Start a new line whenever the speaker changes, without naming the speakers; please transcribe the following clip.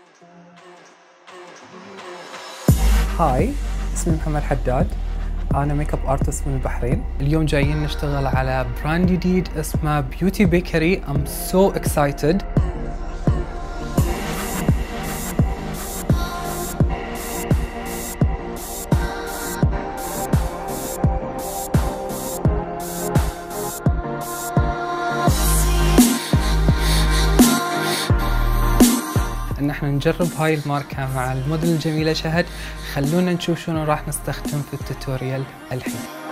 هاي، اسمي محمد حداد. أنا ميك اب ارتست من البحرين. اليوم جايين نشتغل على براند جديد اسمه بيوتي بيكري. I'm so excited. ان احنا نجرب هاي الماركة مع الموديل الجميلة شهد. خلونا نشوف شنو راح نستخدم في التوتوريال الحين.